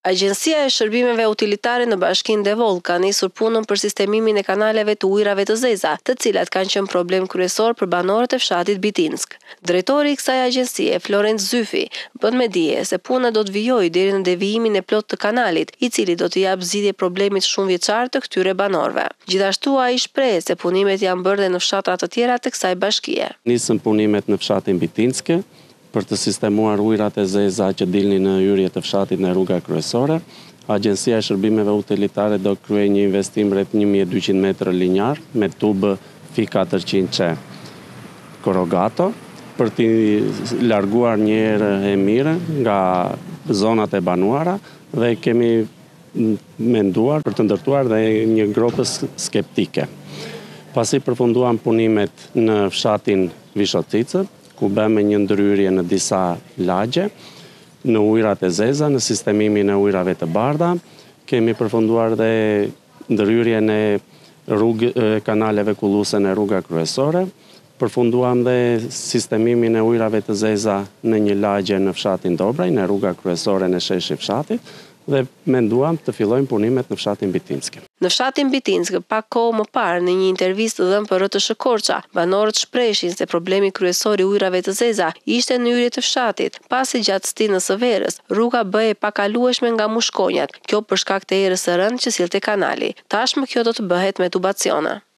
Agjencia e Shërbimeve Utilitare në Bashkinë Devol ka nisur punën për sistemimin e kanaleve të ujrave të zeza, të cilat kanë qenë problem kryesor për banorët e fshatit Bitinsk. Drejtori i kësaj agjencie, Florent Zyfi, bën me dije se puna do të vijojë deri në devijimin e plot të kanalit, i cili do të jap zgjidhje problemit shumëvjeçar të këtyre banorëve. Gjithashtu ai shpreh se punimet janë bërë edhe në fshatra të tjera të kësaj bashkie. Nisën punimet në fshatin Bitinsk për të sistemuar ujrat e zeza që dilnin në hyrje të fshatit në rruga kryesore. Agjencia e Shërbimeve Utilitare do kryej një investim rreth 1200 metrë linjar me tubë Fi400C Corrugato për t'i larguar një erë e mirë nga zonat e banuara dhe kemi menduar për të ndërtuar dhe një gropës skeptike. Pasi përfunduan punimet në fshatin Vishocicë, ku bëmë një ndërhyrje në disa lagje, në ujrat e zeza, në sistemimin e ujrave të bardha, kemi përfunduar dhe ndërhyrjen e kanaleve kulluse në rruga kryesore, përfunduam dhe sistemimin e ujrave të zeza në një lagje në fshatin Dobraj, në rruga kryesore në sheshi fshatit, dhe menduam të fillojmë punimet në fshatin Bitinsk. Në fshatin Bitinsk, pak kohë më parë në një intervistë dhënë për RTS Korça, banorët shprehin se problemi kryesor i ujrave të zeza ishte në hyrje të fshatit, pasi gjatë stinës së verës, rruga bëhej pakalueshme nga mushkonjat, kjo për shkak të erës së rëndë që sillte kanali. Tashmë kjo do të bëhet me tubacione.